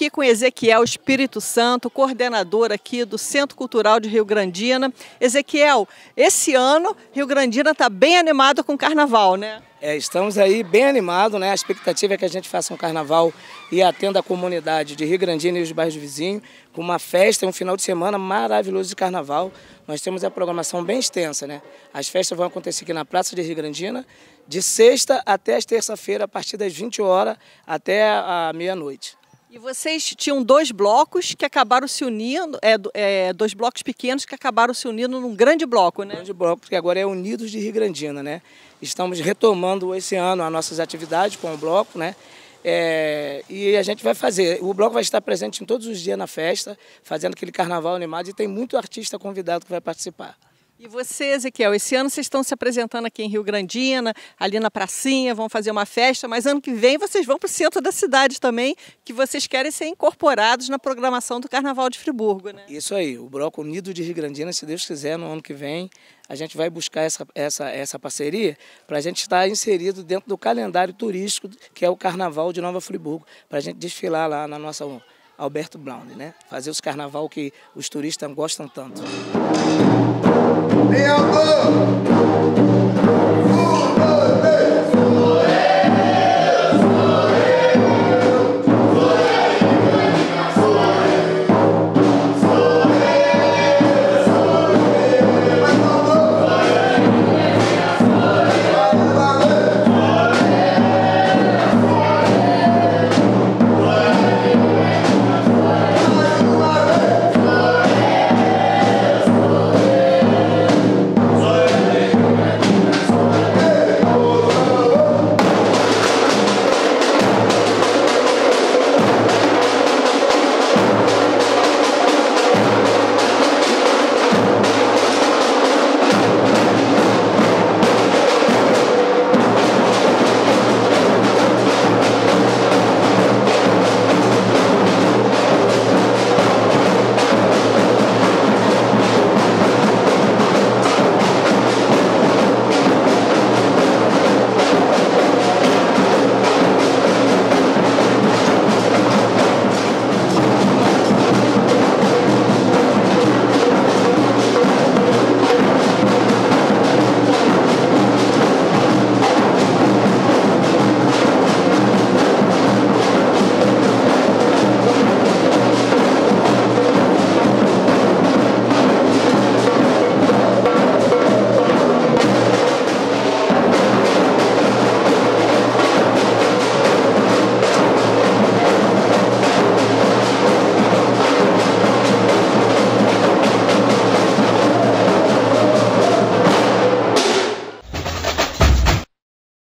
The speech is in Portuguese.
aqui com Ezequiel Espírito Santo, coordenador aqui do Centro Cultural de Rio Grandina. Ezequiel, esse ano Rio Grandina está bem animado com o carnaval, né? Estamos aí bem animados, né? A expectativa é que a gente faça um carnaval e atenda a comunidade de Rio Grandina e os bairros vizinhos, com uma festa, um final de semana maravilhoso de carnaval. Nós temos a programação bem extensa, né? As festas vão acontecer aqui na Praça de Rio Grandina, de sexta até as terça-feira, a partir das 20 horas até a meia-noite. E vocês tinham dois blocos que acabaram se unindo, dois blocos pequenos que acabaram se unindo num grande bloco, né? Um grande bloco, que agora é Unidos de Rio Grandina, né? Estamos retomando esse ano as nossas atividades com o bloco, né? E a gente vai fazer, o bloco vai estar presente em todos os dias na festa, fazendo aquele carnaval animado, e tem muito artista convidado que vai participar. E você, Ezequiel, esse ano vocês estão se apresentando aqui em Rio Grandina, ali na pracinha, vão fazer uma festa, mas ano que vem vocês vão para o centro da cidade também, que vocês querem ser incorporados na programação do Carnaval de Friburgo, né? Isso aí, o Bloco Unido de Rio Grandina, se Deus quiser, no ano que vem, a gente vai buscar essa parceria para a gente estar inserido dentro do calendário turístico, que é o Carnaval de Nova Friburgo, para a gente desfilar lá na nossa Alberto Brown, né? Fazer os carnaval que os turistas gostam tanto. Meu amor!